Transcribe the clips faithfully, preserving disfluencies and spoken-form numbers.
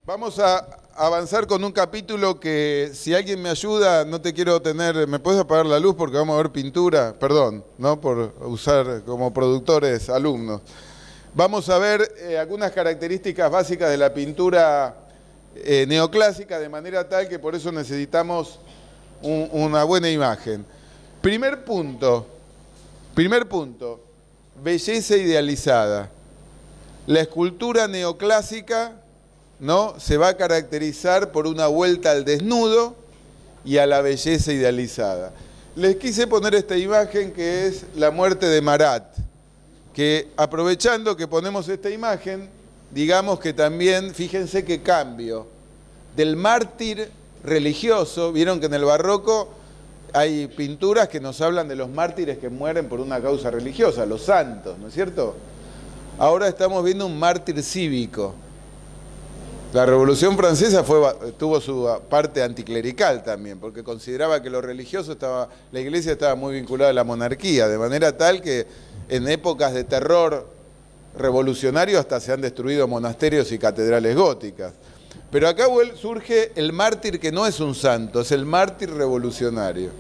Vamos a avanzar con un capítulo que, si alguien me ayuda, no te quiero tener... ¿Me puedes apagar la luz porque vamos a ver pintura? Perdón, ¿no? Por usar como productores alumnos. Vamos a ver eh, algunas características básicas de la pintura eh, neoclásica, de manera tal que por eso necesitamos un, una buena imagen. Primer punto, primer punto, belleza idealizada. La escultura neoclásica, ¿no?, se va a caracterizar por una vuelta al desnudo y a la belleza idealizada. Les quise poner esta imagen que es la muerte de Marat, que aprovechando que ponemos esta imagen, digamos que también, fíjense qué cambio, del mártir religioso. Vieron que en el barroco hay pinturas que nos hablan de los mártires que mueren por una causa religiosa, los santos, ¿no es cierto? Ahora estamos viendo un mártir cívico. La Revolución Francesa fue, tuvo su parte anticlerical también, porque consideraba que lo religioso estaba, la iglesia estaba muy vinculada a la monarquía, de manera tal que en épocas de terror revolucionario hasta se han destruido monasterios y catedrales góticas. Pero acá surge el mártir que no es un santo, es el mártir revolucionario.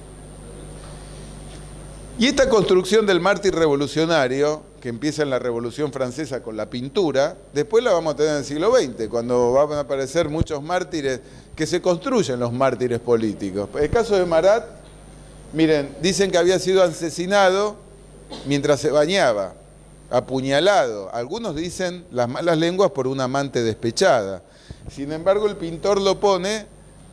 Y esta construcción del mártir revolucionario, que empieza en la Revolución Francesa con la pintura, después la vamos a tener en el siglo veinte, cuando van a aparecer muchos mártires, que se construyen los mártires políticos. El caso de Marat, miren, dicen que había sido asesinado mientras se bañaba, apuñalado. Algunos dicen, las malas lenguas, por una amante despechada. Sin embargo, el pintor lo pone,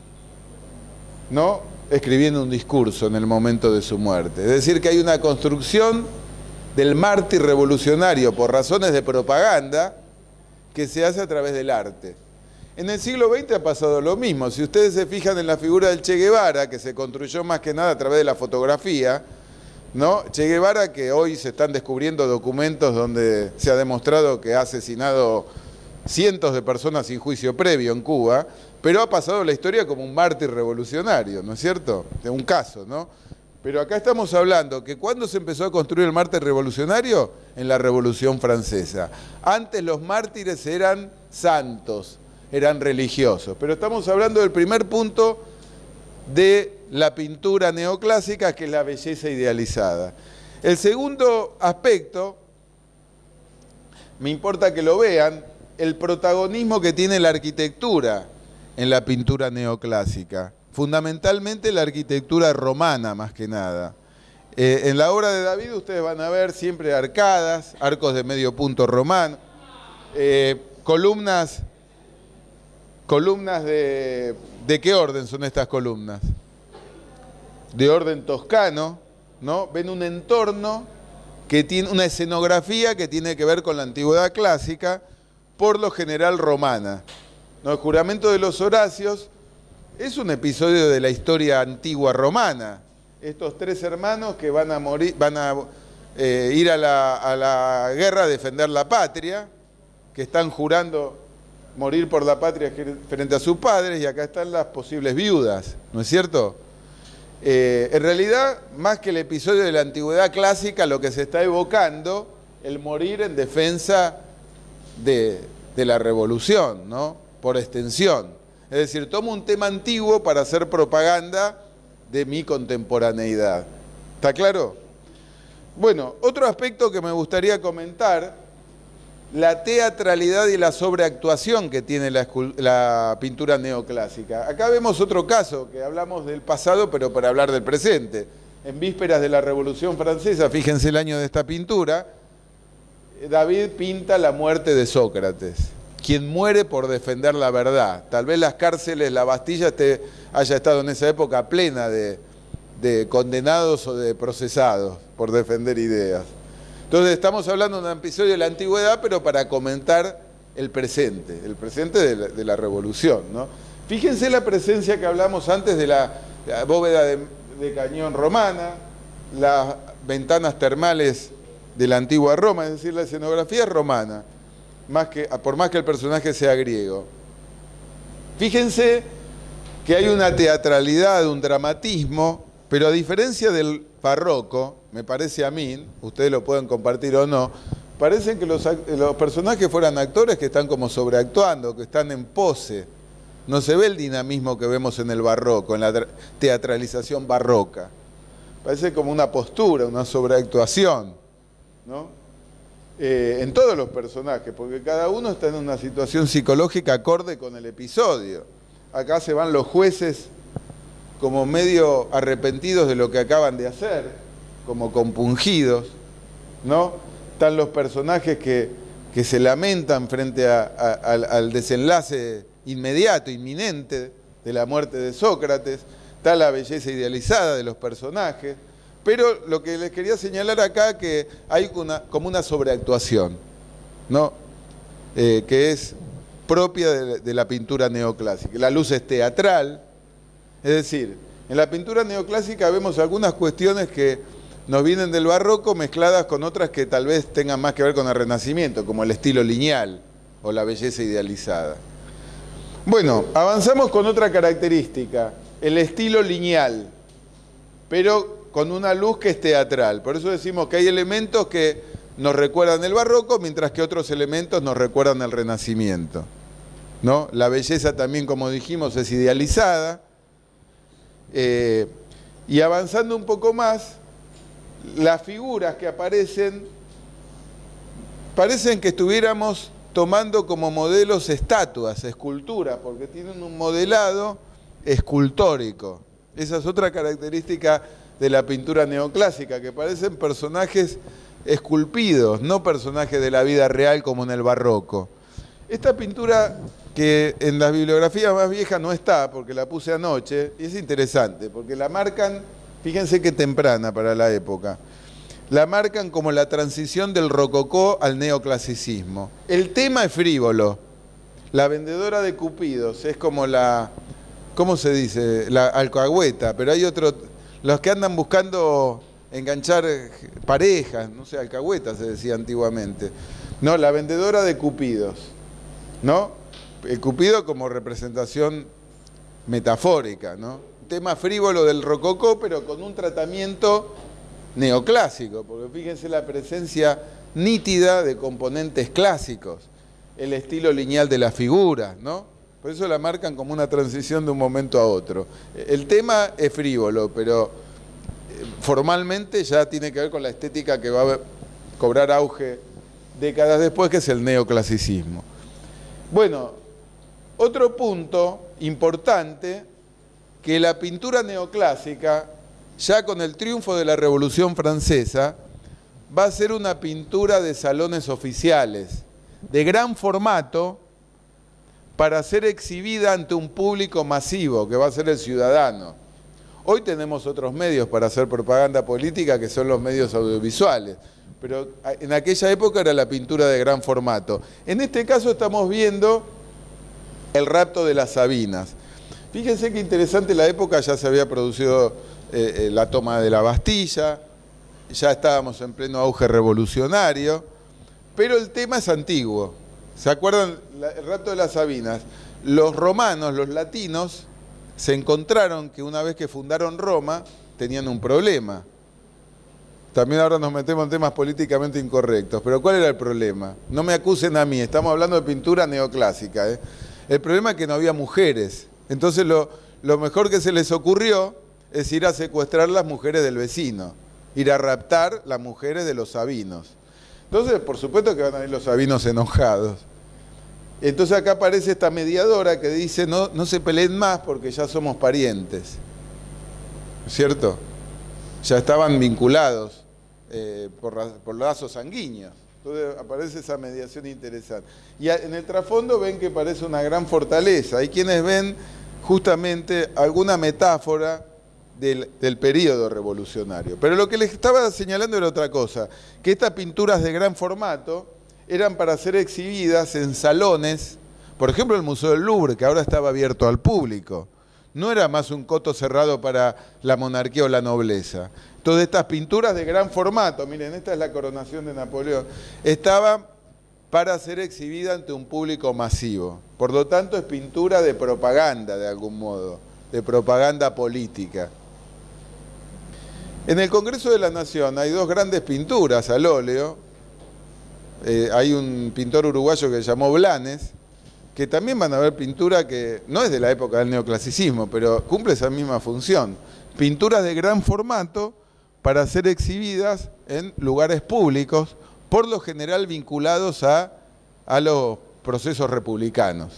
¿no?, escribiendo un discurso en el momento de su muerte. Es decir, que hay una construcción del mártir revolucionario por razones de propaganda que se hace a través del arte. En el siglo veinte ha pasado lo mismo. Si ustedes se fijan en la figura del Che Guevara, que se construyó más que nada a través de la fotografía, ¿no? Che Guevara, que hoy se están descubriendo documentos donde se ha demostrado que ha asesinado cientos de personas sin juicio previo en Cuba, pero ha pasado la historia como un mártir revolucionario, ¿no es cierto? De un caso, ¿no? Pero acá estamos hablando que ¿cuándo se empezó a construir el mártir revolucionario? En la Revolución Francesa. Antes los mártires eran santos, eran religiosos, pero estamos hablando del primer punto de la pintura neoclásica, que es la belleza idealizada. El segundo aspecto, me importa que lo vean, el protagonismo que tiene la arquitectura en la pintura neoclásica, fundamentalmente la arquitectura romana más que nada. Eh, en la obra de David ustedes van a ver siempre arcadas, arcos de medio punto romano, eh, columnas, columnas de... ¿De qué orden son estas columnas? De orden toscano, ¿no? Ven un entorno que tiene una escenografía que tiene que ver con la antigüedad clásica, por lo general romana. ¿No? El juramento de los Horacios es un episodio de la historia antigua romana. Estos tres hermanos que van a morir, van a eh, ir a la, a la guerra a defender la patria, que están jurando morir por la patria frente a sus padres, y acá están las posibles viudas, ¿no es cierto? Eh, en realidad, más que el episodio de la antigüedad clásica, lo que se está evocando, el morir en defensa de, de la revolución, ¿no?, por extensión. Es decir, tomo un tema antiguo para hacer propaganda de mi contemporaneidad. ¿Está claro? Bueno, otro aspecto que me gustaría comentar, la teatralidad y la sobreactuación que tiene la, la pintura neoclásica. Acá vemos otro caso, que hablamos del pasado, pero para hablar del presente. En vísperas de la Revolución Francesa, fíjense el año de esta pintura, David pinta la muerte de Sócrates, quien muere por defender la verdad. Tal vez las cárceles, la Bastilla esté, haya estado en esa época plena de, de condenados o de procesados por defender ideas. Entonces estamos hablando de un episodio de la antigüedad, pero para comentar el presente, el presente de la, de la revolución, ¿no? Fíjense la presencia que hablamos antes de la, la bóveda de, de cañón romana, las ventanas termales de la antigua Roma, es decir, la escenografía romana, más que, por más que el personaje sea griego. Fíjense que hay una teatralidad, un dramatismo, pero a diferencia del barroco, me parece a mí, ustedes lo pueden compartir o no, parecen que los, los personajes fueran actores que están como sobreactuando, que están en pose. No se ve el dinamismo que vemos en el barroco, en la teatralización barroca. Parece como una postura, una sobreactuación, ¿no? Eh, en todos los personajes, porque cada uno está en una situación psicológica acorde con el episodio. Acá se van los jueces como medio arrepentidos de lo que acaban de hacer, como compungidos, ¿no? Están los personajes que, que se lamentan frente a, a, al, al desenlace inmediato, inminente de la muerte de Sócrates. Está la belleza idealizada de los personajes, pero lo que les quería señalar acá que hay una, como una sobreactuación, ¿no? Eh, que es propia de, de la pintura neoclásica. La luz es teatral, es decir, en la pintura neoclásica vemos algunas cuestiones que nos vienen del barroco mezcladas con otras que tal vez tengan más que ver con el Renacimiento, como el estilo lineal o la belleza idealizada. Bueno, avanzamos con otra característica, el estilo lineal, pero con una luz que es teatral. Por eso decimos que hay elementos que nos recuerdan el barroco, mientras que otros elementos nos recuerdan el Renacimiento, ¿no? La belleza también, como dijimos, es idealizada. Eh, y avanzando un poco más, las figuras que aparecen parecen que estuviéramos tomando como modelos estatuas, esculturas, porque tienen un modelado escultórico. Esa es otra característica de la pintura neoclásica, que parecen personajes esculpidos, no personajes de la vida real como en el barroco. Esta pintura, que en las bibliografías más viejas no está, porque la puse anoche, y es interesante, porque la marcan, fíjense qué temprana para la época, la marcan como la transición del rococó al neoclasicismo. El tema es frívolo. La vendedora de cupidos es como la, ¿cómo se dice? La alcahueta, pero hay otros, los que andan buscando enganchar parejas, no sé, alcahueta se decía antiguamente. No, la vendedora de cupidos, ¿no? El cupido como representación metafórica, ¿no? Tema frívolo del rococó, pero con un tratamiento neoclásico, porque fíjense la presencia nítida de componentes clásicos, el estilo lineal de la figura, ¿no? Por eso la marcan como una transición de un momento a otro. El tema es frívolo, pero formalmente ya tiene que ver con la estética que va a cobrar auge décadas después, que es el neoclasicismo. Bueno, otro punto importante, que la pintura neoclásica, ya con el triunfo de la Revolución Francesa, va a ser una pintura de salones oficiales, de gran formato, para ser exhibida ante un público masivo, que va a ser el ciudadano. Hoy tenemos otros medios para hacer propaganda política, que son los medios audiovisuales, pero en aquella época era la pintura de gran formato. En este caso estamos viendo el rapto de las Sabinas. Fíjense qué interesante, la época ya se había producido eh, eh, la toma de la Bastilla, ya estábamos en pleno auge revolucionario, pero el tema es antiguo. ¿Se acuerdan? La, el rapto de las Sabinas. Los romanos, los latinos, se encontraron que una vez que fundaron Roma, tenían un problema. También ahora nos metemos en temas políticamente incorrectos, pero ¿cuál era el problema? No me acusen a mí, estamos hablando de pintura neoclásica, ¿eh? El problema es que no había mujeres. Entonces lo, lo mejor que se les ocurrió es ir a secuestrar las mujeres del vecino, ir a raptar las mujeres de los sabinos. Entonces, por supuesto que van a ir los sabinos enojados. Entonces acá aparece esta mediadora que dice, no, no se peleen más porque ya somos parientes. ¿Cierto? Ya estaban vinculados eh, por, por lazos sanguíneos. Entonces aparece esa mediación interesante. Y en el trasfondo ven que parece una gran fortaleza. Hay quienes ven justamente alguna metáfora del, del periodo revolucionario. Pero lo que les estaba señalando era otra cosa, que estas pinturas de gran formato eran para ser exhibidas en salones, por ejemplo el Museo del Louvre, que ahora estaba abierto al público. No era más un coto cerrado para la monarquía o la nobleza. Entonces estas pinturas de gran formato, miren, esta es la coronación de Napoleón, estaban para ser exhibida ante un público masivo. Por lo tanto es pintura de propaganda de algún modo, de propaganda política. En el Congreso de la Nación hay dos grandes pinturas al óleo, Eh, hay un pintor uruguayo que se llamó Blanes, que también van a ver pintura que no es de la época del neoclasicismo, pero cumple esa misma función. Pinturas de gran formato para ser exhibidas en lugares públicos, por lo general vinculados a, a los procesos republicanos.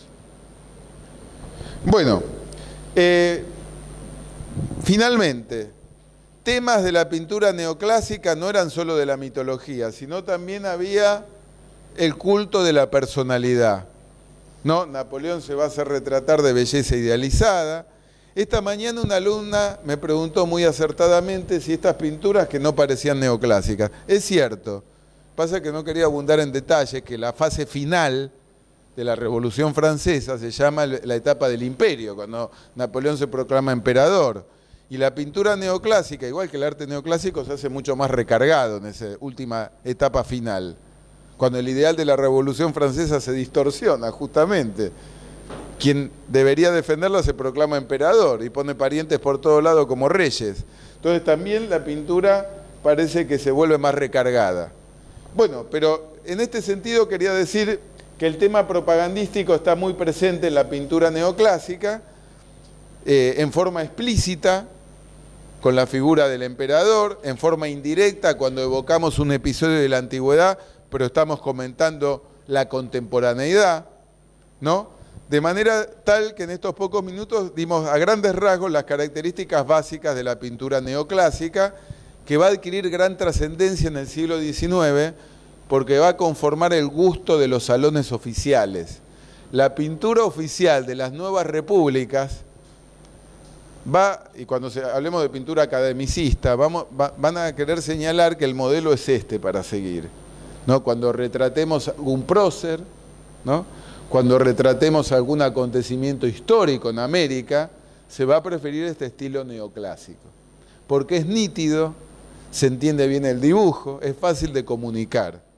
Bueno, eh, finalmente, temas de la pintura neoclásica no eran solo de la mitología, sino también había el culto de la personalidad. ¿No? Napoleón se va a hacer retratar de belleza idealizada. Esta mañana una alumna me preguntó muy acertadamente si estas pinturas que no parecían neoclásicas. Es cierto, pasa que no quería abundar en detalles, que la fase final de la Revolución Francesa se llama la etapa del imperio, cuando Napoleón se proclama emperador. Y la pintura neoclásica, igual que el arte neoclásico, se hace mucho más recargado en esa última etapa final, cuando el ideal de la Revolución Francesa se distorsiona, justamente. Quien debería defenderla se proclama emperador y pone parientes por todos lados como reyes. Entonces también la pintura parece que se vuelve más recargada. Bueno, pero en este sentido quería decir que el tema propagandístico está muy presente en la pintura neoclásica, eh, en forma explícita, con la figura del emperador, en forma indirecta cuando evocamos un episodio de la antigüedad, pero estamos comentando la contemporaneidad, ¿no? De manera tal que en estos pocos minutos dimos a grandes rasgos las características básicas de la pintura neoclásica, que va a adquirir gran trascendencia en el siglo diecinueve, porque va a conformar el gusto de los salones oficiales. La pintura oficial de las nuevas repúblicas va, y cuando se, hablemos de pintura academicista, vamos, va, van a querer señalar que el modelo es este para seguir, ¿no? Cuando retratemos un prócer, ¿no? Cuando retratemos algún acontecimiento histórico en América, se va a preferir este estilo neoclásico, porque es nítido, se entiende bien el dibujo, es fácil de comunicar.